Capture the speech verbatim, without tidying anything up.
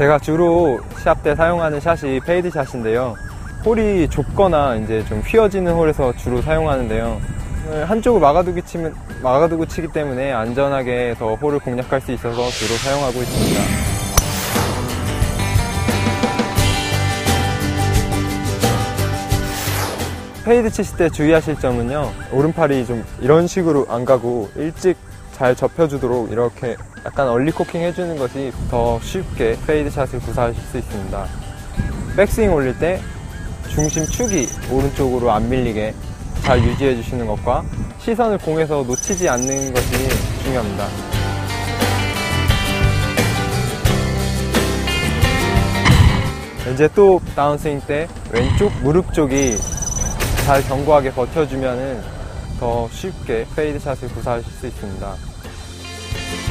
제가 주로 시합 때 사용하는 샷이 페이드 샷인데요. 홀이 좁거나 이제 좀 휘어지는 홀에서 주로 사용하는데요. 한쪽을 막아두기 치면, 막아두고 치기 때문에 안전하게 더 홀을 공략할 수 있어서 주로 사용하고 있습니다. 페이드 치실 때 주의하실 점은요, 오른팔이 좀 이런 식으로 안 가고 일찍 잘 접혀주도록 이렇게 약간 얼리코킹 해주는 것이 더 쉽게 페이드 샷을 구사하실 수 있습니다. 백스윙 올릴 때 중심 축이 오른쪽으로 안 밀리게 잘 유지해 주시는 것과 시선을 공에서 놓치지 않는 것이 중요합니다. 이제 또 다운스윙 때 왼쪽 무릎 쪽이 잘 견고하게 버텨주면 더 쉽게 페이드 샷을 구사하실 수 있습니다.